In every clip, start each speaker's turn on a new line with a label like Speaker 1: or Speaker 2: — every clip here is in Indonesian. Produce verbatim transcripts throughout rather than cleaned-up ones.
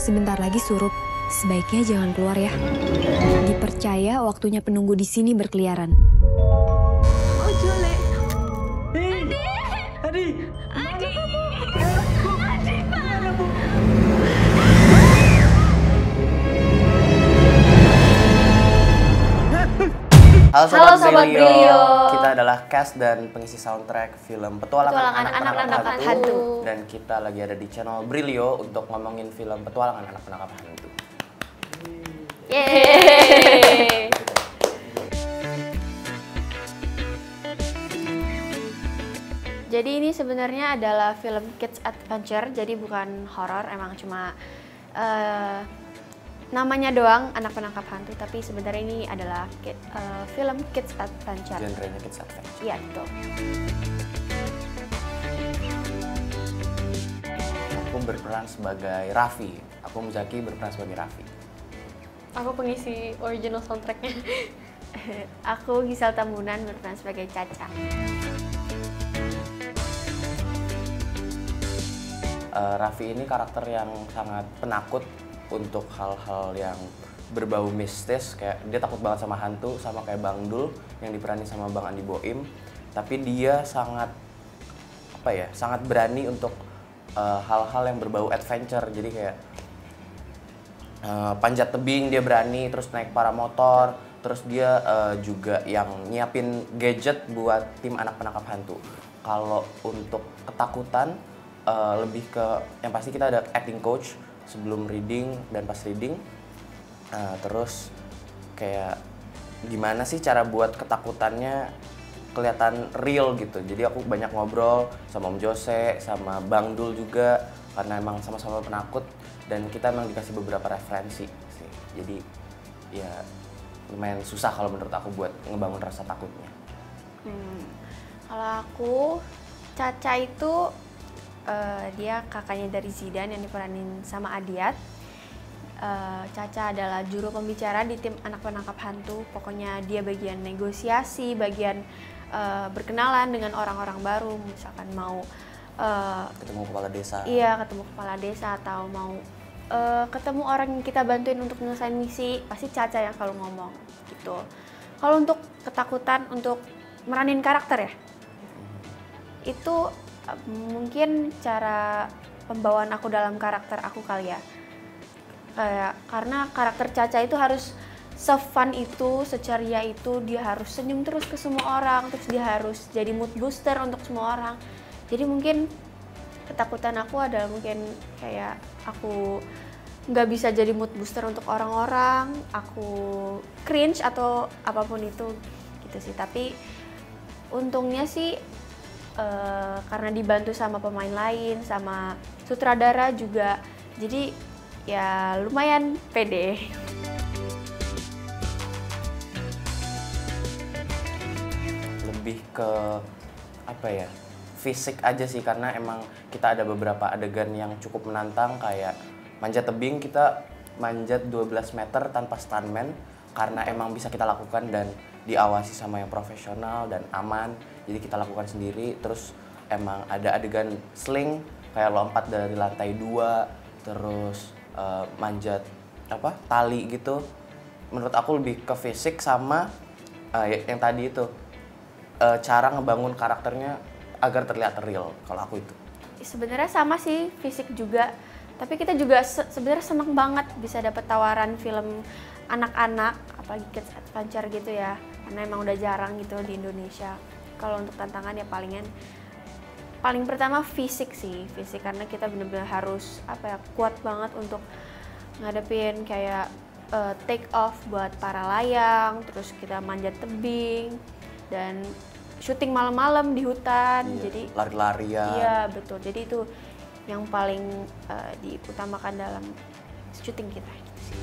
Speaker 1: sebentar lagi surup. Sebaiknya jangan keluar ya. Dipercaya waktunya penunggu di sini berkeliaran.
Speaker 2: Oh, Jole.
Speaker 3: Adi! Adi!
Speaker 2: Adi!
Speaker 3: Adi, mana Bu?
Speaker 4: Halo Sobat,
Speaker 2: Halo, Sobat
Speaker 4: Brilio.
Speaker 2: Brilio.
Speaker 4: Kita adalah cast dan pengisi soundtrack film Petualangan,
Speaker 2: Petualangan
Speaker 4: Anak
Speaker 2: Anak
Speaker 4: Penangkap
Speaker 2: Penangkap
Speaker 4: Hantu.
Speaker 2: Hantu.
Speaker 4: Dan kita lagi ada di channel Brilio untuk ngomongin film Petualangan Anak Penangkap Hantu.
Speaker 2: Yeay! Jadi ini sebenarnya adalah film kids adventure, jadi bukan horor, emang cuma uh, namanya doang Anak Penangkap Hantu, tapi sebenarnya ini adalah kid, uh, film kids adventure.
Speaker 4: Genrenya kids adventure.
Speaker 2: Iya, betul.
Speaker 4: Aku berperan sebagai Raffi. Aku Muzaki berperan sebagai Raffi.
Speaker 5: Aku pengisi original soundtracknya.
Speaker 2: Aku Gisel Tambunan berperan sebagai Caca.
Speaker 4: Uh, Raffi ini karakter yang sangat penakut untuk hal-hal yang berbau mistis, kayak dia takut banget sama hantu, sama kayak Bang Dul yang diperani sama Bang Andi Boim. Tapi dia sangat apa ya, sangat berani untuk uh, hal-hal yang berbau adventure. Jadi kayak uh, panjat tebing dia berani, terus naik paramotor, terus dia uh, juga yang nyiapin gadget buat tim Anak Penangkap Hantu. Kalau untuk ketakutan uh, lebih ke yang pasti kita ada acting coach sebelum reading dan pas reading, uh, terus kayak gimana sih cara buat ketakutannya kelihatan real gitu. Jadi aku banyak ngobrol sama Om Jose, sama Bang Dul juga, karena emang sama-sama penakut dan kita emang dikasih beberapa referensi sih. Jadi ya lumayan susah kalau menurut aku buat ngebangun rasa takutnya.
Speaker 2: Hmm. Kalau aku, Caca itu Uh, dia kakaknya dari Zidan yang diperanin sama Adiat. Uh, Caca adalah juru pembicara di tim Anak Penangkap Hantu. Pokoknya dia bagian negosiasi, bagian uh, berkenalan dengan orang-orang baru. Misalkan mau uh,
Speaker 4: Ketemu kepala desa.
Speaker 2: Iya, ketemu kepala desa atau mau uh, ketemu orang yang kita bantuin untuk menyelesaikan misi, pasti Caca yang selalu ngomong gitu. Kalau untuk ketakutan untuk meranin karakter ya, itu mungkin cara pembawaan aku dalam karakter aku kali ya. Kayak karena karakter Caca itu harus se-fun itu, seceria itu, dia harus senyum terus ke semua orang, terus dia harus jadi mood booster untuk semua orang. Jadi mungkin ketakutan aku adalah mungkin kayak aku nggak bisa jadi mood booster untuk orang-orang, aku cringe atau apapun itu gitu sih. Tapi untungnya sih Uh, karena dibantu sama pemain lain, sama sutradara juga, jadi ya lumayan pede.
Speaker 4: Lebih ke apa ya, fisik aja sih, karena emang kita ada beberapa adegan yang cukup menantang, kayak manjat tebing, kita manjat dua belas meter tanpa stuntman, karena emang bisa kita lakukan dan diawasi sama yang profesional dan aman, jadi kita lakukan sendiri. Terus emang ada adegan sling kayak lompat dari lantai dua, terus uh, manjat apa tali gitu. Menurut aku lebih ke fisik sama uh, yang tadi itu uh, cara ngebangun karakternya agar terlihat real. Kalau aku itu
Speaker 2: sebenarnya sama sih, fisik juga, tapi kita juga se sebenarnya seneng banget bisa dapet tawaran film anak-anak, apalagi kids adventure gitu ya, karena emang udah jarang gitu di Indonesia. Kalau untuk tantangan ya palingan paling pertama fisik sih, fisik karena kita bener-bener harus apa ya, kuat banget untuk ngadepin kayak uh, take off buat para layang, terus kita manjat tebing dan syuting malam-malam di hutan.
Speaker 4: iya,
Speaker 2: jadi
Speaker 4: lari-larian.
Speaker 2: Iya betul, jadi itu yang paling uh, diutamakan dalam syuting kita gitu sih.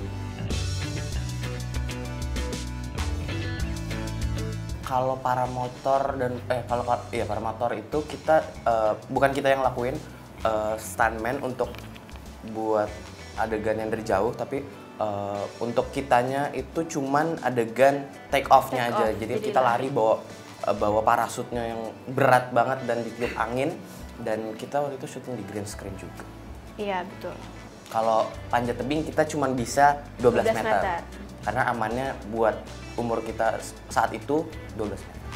Speaker 4: Kalau paramotor dan eh kalau iya paramotor itu kita uh, bukan kita yang lakuin, uh, stuntman untuk buat adegan yang dari jauh, tapi uh, untuk kitanya itu cuman adegan take off-nya
Speaker 2: Take
Speaker 4: aja.
Speaker 2: off,
Speaker 4: Jadi,
Speaker 2: jadi
Speaker 4: kita
Speaker 2: lari.
Speaker 4: lari bawa uh, bawa parasutnya yang berat banget dan ditiup angin, dan kita waktu itu syuting di green screen juga.
Speaker 2: Iya betul.
Speaker 4: Kalau panjat tebing kita cuma bisa dua belas
Speaker 2: dua belas
Speaker 4: meter.
Speaker 2: meter.
Speaker 4: Karena amannya buat umur kita saat itu dua belas meter.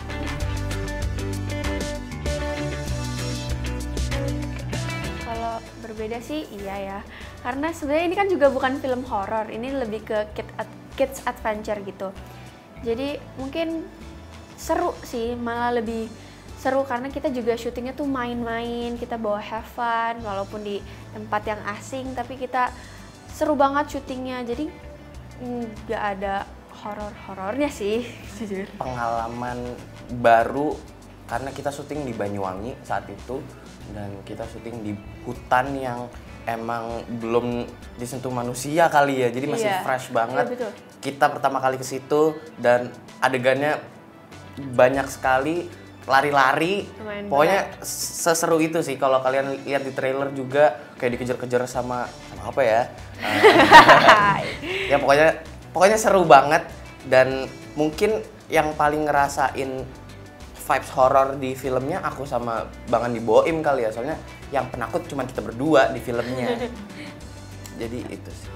Speaker 2: Kalau berbeda sih iya ya. Karena sebenarnya ini kan juga bukan film horor, ini lebih ke kid ad- kids adventure gitu. Jadi mungkin seru sih, malah lebih seru karena kita juga syutingnya tuh main-main, kita bawa have fun walaupun di tempat yang asing, tapi kita seru banget syutingnya. Jadi nggak ada horor-horornya sih, jujur.
Speaker 4: Pengalaman baru karena kita syuting di Banyuwangi saat itu dan kita syuting di hutan yang emang belum disentuh manusia kali ya, jadi masih
Speaker 2: Iya.
Speaker 4: fresh banget.
Speaker 2: Iya, betul.
Speaker 4: Kita pertama kali ke situ dan adegannya banyak sekali lari-lari.
Speaker 2: Lumayan
Speaker 4: Pokoknya seseru itu sih kalau kalian lihat di trailer juga kayak dikejar-kejar sama sama apa ya? Eh, ya pokoknya pokoknya seru banget dan mungkin yang paling ngerasain vibes horor di filmnya aku sama Bang Andi Boim kali ya, soalnya yang penakut cuma kita berdua di filmnya. Jadi itu sih.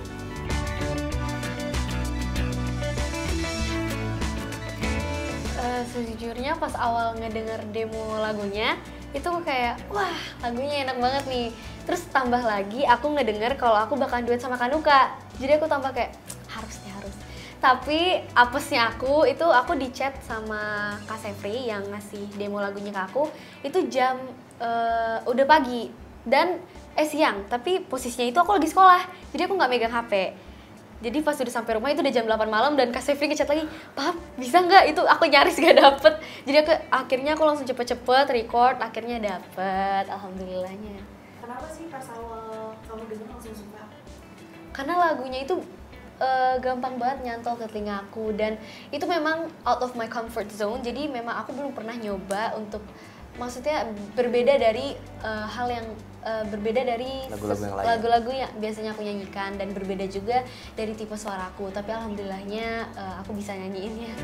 Speaker 5: Eh, sejujurnya pas awal ngedenger demo lagunya itu kayak wah lagunya enak banget nih. Terus tambah lagi aku ngedenger kalau aku bakal duet sama Kanuka. Jadi aku tambah kayak harus nih harus. Tapi apesnya aku itu aku di chat sama Kak Sefri yang ngasih demo lagunya ke aku itu jam eh, udah pagi dan eh siang. Tapi posisinya itu aku lagi sekolah. Jadi aku nggak megang H P. Jadi pas udah sampai rumah itu udah jam delapan malam dan Kak Sefri ngechat lagi, "Pap, bisa nggak?" Itu aku nyaris gak dapet. Jadi aku, akhirnya aku langsung cepet-cepet record, akhirnya dapet, alhamdulillahnya.
Speaker 6: Kenapa sih pas awal kamu denger langsung suka?
Speaker 5: Karena lagunya itu eh, gampang banget nyantol ke telinga aku dan itu memang out of my comfort zone. Jadi memang aku belum pernah nyoba untuk maksudnya berbeda dari eh, hal yang eh, berbeda dari
Speaker 4: Lagu-lagu
Speaker 5: ses-
Speaker 4: yang lain.
Speaker 5: lagu-lagu yang biasanya aku nyanyikan dan berbeda juga dari tipe suaraku. Tapi alhamdulillahnya eh, aku bisa nyanyiinnya.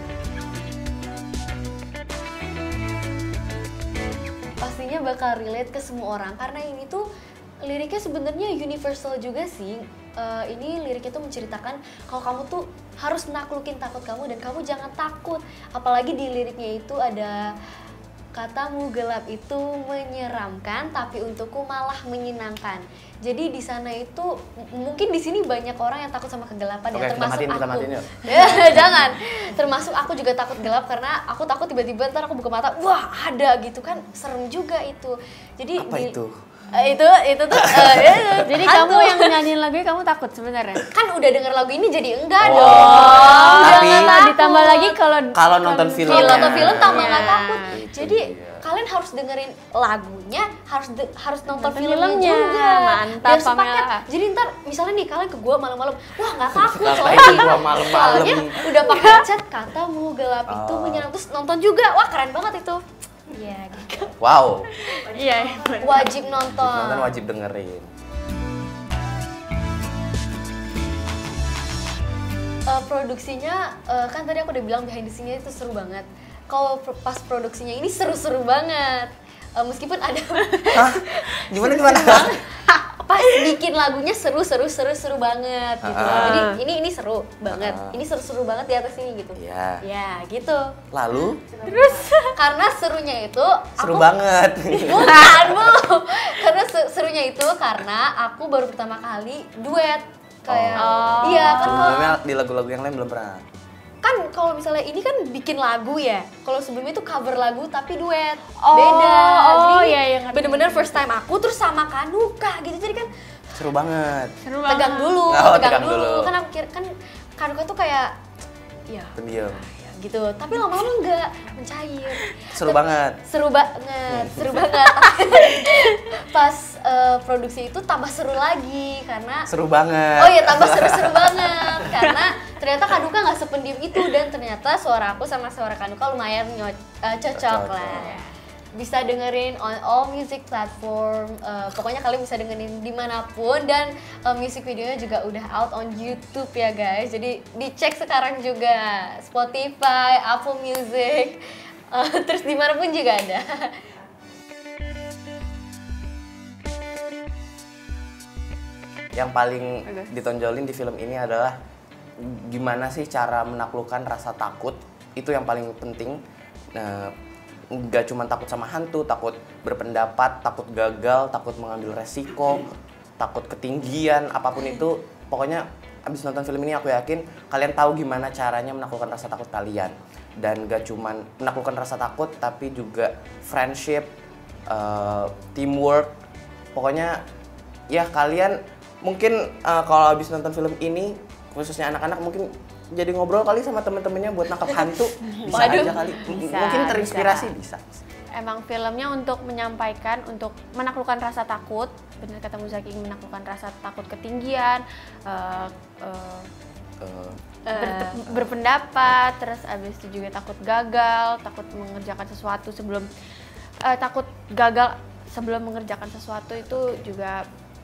Speaker 5: Pastinya bakal relate ke semua orang karena ini tuh liriknya sebenarnya universal juga sih. Eh, ini liriknya tuh menceritakan kalau kamu tuh harus naklukin takut kamu dan kamu jangan takut. Apalagi di liriknya itu ada katamu gelap itu menyeramkan tapi untukku malah menyenangkan. Jadi di sana itu m- mungkin di sini banyak orang yang takut sama kegelapan
Speaker 4: Oke,
Speaker 5: ya
Speaker 4: kita
Speaker 5: termasuk
Speaker 4: matiin, kita
Speaker 5: aku.
Speaker 4: matiin yuk.
Speaker 5: Ya, jangan. Termasuk aku juga takut gelap karena aku takut tiba-tiba ntar aku buka mata, wah ada gitu kan, serem juga itu. Jadi
Speaker 4: Apa
Speaker 5: di-
Speaker 4: itu?
Speaker 5: Eh, itu itu tuh eh, itu,
Speaker 2: Jadi
Speaker 5: hantu.
Speaker 2: kamu yang nyanyiin lagunya kamu takut sebenarnya?
Speaker 5: kan udah denger lagu ini jadi enggak
Speaker 4: Oh,
Speaker 5: dong.
Speaker 4: tapi-
Speaker 5: Jangan takut.
Speaker 2: Ditambah lagi kalau
Speaker 4: Kalau nonton
Speaker 5: Kalau
Speaker 4: filmnya.
Speaker 5: nonton film tambah nggak
Speaker 2: Iya.
Speaker 5: takut.
Speaker 4: Itu
Speaker 5: Jadi
Speaker 4: dia.
Speaker 5: kalian harus dengerin lagunya, harus de- harus nonton
Speaker 2: Nonton
Speaker 5: filmnya,
Speaker 2: filmnya.
Speaker 5: juga.
Speaker 2: Mantap,
Speaker 5: Biar sepakat.
Speaker 2: Pamela.
Speaker 5: Jadi ntar misalnya nih kalian ke gua malam-malam, wah nggak takut
Speaker 4: Ngapain
Speaker 5: soalnya.
Speaker 4: ke gua malam-malam?
Speaker 5: Soalnya udah pakai chat katamu gelap itu
Speaker 4: Oh.
Speaker 5: menyenang terus nonton juga. Wah keren banget itu. Iya gitu.
Speaker 4: Wow.
Speaker 2: iya.
Speaker 5: Wajib nonton.
Speaker 4: Nonton wajib dengerin.
Speaker 5: Eh, produksinya eh, kan tadi aku udah bilang behind the scene-nya itu seru banget. Kalau pro- pas produksinya ini seru-seru banget. Eh, meskipun ada
Speaker 4: Hah? Gimana gimana?
Speaker 5: pas bikin lagunya seru-seru seru-seru banget gitu.
Speaker 4: Ah.
Speaker 5: Jadi ini ini seru banget.
Speaker 4: Ah.
Speaker 5: Ini seru-seru banget di atas ini gitu.
Speaker 4: Iya.
Speaker 5: Ya, gitu.
Speaker 4: Lalu
Speaker 5: Karena serunya itu
Speaker 4: seru
Speaker 5: aku
Speaker 4: banget.
Speaker 5: bukan, Bu. Karena se- serunya itu karena aku baru pertama kali duet kayak
Speaker 2: Oh.
Speaker 5: iya kan kalau
Speaker 4: Sebelumnya di lagu-lagu yang lain belum pernah.
Speaker 5: kan kalau misalnya ini kan bikin lagu ya, kalau sebelumnya itu cover lagu tapi duet
Speaker 2: Oh,
Speaker 5: beda.
Speaker 2: oh,
Speaker 5: Jadi
Speaker 2: iya, iya, ngerti.
Speaker 5: bener-bener first time aku terus sama Kanuka gitu, jadi kan
Speaker 4: Seru banget.
Speaker 2: Seru
Speaker 5: tegang
Speaker 2: banget.
Speaker 5: dulu,
Speaker 4: Oh,
Speaker 5: tegang,
Speaker 4: tegang
Speaker 5: dulu.
Speaker 4: dulu.
Speaker 5: kan aku kira kan Kanuka tuh kayak ya,
Speaker 4: Pendiam.
Speaker 5: ya gitu, tapi lama-lama enggak mencair.
Speaker 4: Seru
Speaker 5: Tapi-
Speaker 4: banget.
Speaker 5: Seru banget, seru banget. Pas eh, produksi itu tambah seru lagi karena
Speaker 4: Seru banget.
Speaker 5: oh iya tambah seru-seru banget karena ternyata Kanuka nggak sependiam itu dan ternyata suara aku sama suara Kanuka lumayan nyo- eh, cocok
Speaker 4: Cocok.
Speaker 5: lah. Bisa dengerin on all music platform, eh, pokoknya kalian bisa dengerin dimanapun dan eh, music videonya juga udah out on YouTube ya guys. Jadi dicek sekarang juga Spotify, Apple Music, eh, terus dimanapun juga ada.
Speaker 4: yang paling
Speaker 2: Bagus.
Speaker 4: ditonjolin di film ini adalah gimana sih cara menaklukkan rasa takut. Itu yang paling penting. Nah, nggak cuma takut sama hantu, takut berpendapat, takut gagal, takut mengambil resiko, takut ketinggian, apapun itu. Pokoknya abis nonton film ini aku yakin kalian tahu gimana caranya menaklukkan rasa takut kalian. Dan gak cuma menaklukkan rasa takut, tapi juga friendship, uh, teamwork. Pokoknya ya kalian mungkin uh, kalau abis nonton film ini, khususnya anak-anak mungkin jadi ngobrol kali sama temen-temennya buat nangkap hantu. Bisa
Speaker 2: Waduh,
Speaker 4: aja kali.
Speaker 2: bisa,
Speaker 4: Mungkin terinspirasi bisa.
Speaker 2: Emang filmnya untuk menyampaikan, untuk menaklukkan rasa takut. Bener kata Muzaki, menaklukkan rasa takut ketinggian, uh, uh,
Speaker 4: Uh,
Speaker 2: ber- berpendapat, terus abis itu juga takut gagal, takut mengerjakan sesuatu sebelum uh, takut gagal sebelum mengerjakan sesuatu itu juga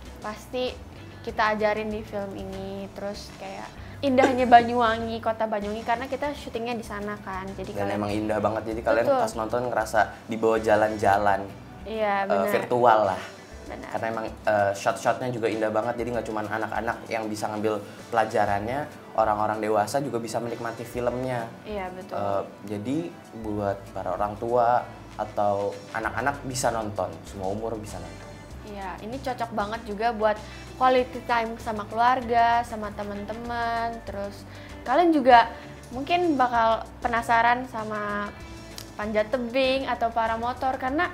Speaker 2: pasti kita ajarin di film ini. Terus kayak indahnya Banyuwangi, kota Banyuwangi, karena kita syutingnya di sana kan. Jadi
Speaker 4: dan
Speaker 2: kalian
Speaker 4: emang indah banget, jadi kalian
Speaker 2: Betul.
Speaker 4: pas nonton ngerasa dibawa jalan-jalan
Speaker 2: iya
Speaker 4: uh,
Speaker 2: benar.
Speaker 4: virtual lah.
Speaker 2: Benar.
Speaker 4: Karena emang uh, shot-shotnya juga indah banget, jadi nggak cuma anak-anak yang bisa ngambil pelajarannya, orang-orang dewasa juga bisa menikmati filmnya.
Speaker 2: Iya betul.
Speaker 4: Uh, jadi buat para orang tua atau anak-anak bisa nonton, semua umur bisa nonton.
Speaker 2: Iya, ini cocok banget juga buat quality time sama keluarga, sama teman-teman. Terus kalian juga mungkin bakal penasaran sama panjat tebing atau paramotor karena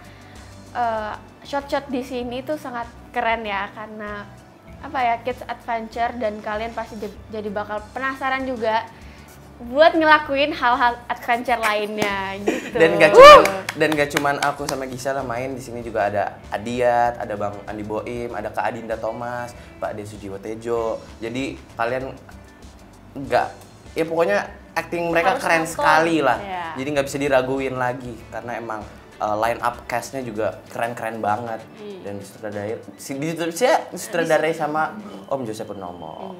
Speaker 2: uh, shot-shot di sini tuh sangat keren ya, karena apa ya, kids adventure, dan kalian pasti j- jadi bakal penasaran juga buat ngelakuin hal-hal adventure lainnya gitu.
Speaker 4: Dan gak cuman dan gak cuman aku sama Gisela main di sini, juga ada Adiat, ada Bang Andi Boim, ada Kak Adinda Thomas, Pak De Sujiwo Tejo. Jadi kalian nggak, ya pokoknya acting mereka
Speaker 2: Harus
Speaker 4: keren
Speaker 2: nonton.
Speaker 4: sekali lah.
Speaker 2: Iya.
Speaker 4: Jadi nggak bisa diraguin lagi karena emang uh, line up cast-nya juga keren-keren banget. Dan disutradarai si disutradarai sama Om Jose Purnomo.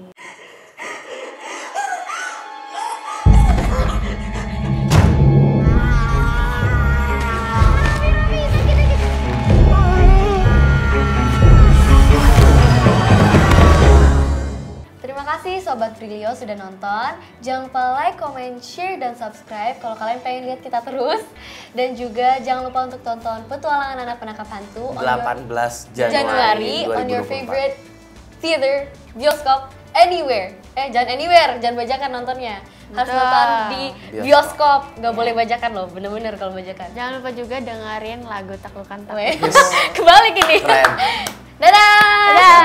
Speaker 5: Terima kasih Sobat Frilio sudah nonton. Jangan lupa like, comment, share, dan subscribe kalau kalian pengen lihat kita terus. Dan juga jangan lupa untuk tonton Petualangan Anak Penangkap Hantu on your-
Speaker 4: delapan belas Januari,
Speaker 5: Januari on your
Speaker 4: dua ribu dua puluh empat.
Speaker 5: favorite theater, bioskop, anywhere. Eh jangan anywhere, jangan bajakan nontonnya. Harus
Speaker 2: Betul.
Speaker 5: nonton di
Speaker 4: Bioskop.
Speaker 5: bioskop, nggak boleh bajakan loh, bener-bener kalau bajakan.
Speaker 2: Jangan lupa juga dengerin lagu Taklukan Takut.
Speaker 5: Weh, kebalik ini.
Speaker 4: Keren.
Speaker 5: Dadah.
Speaker 2: Dadah.